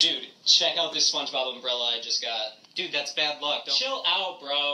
Dude, check out this SpongeBob umbrella I just got. Dude, that's bad luck. Chill out, bro.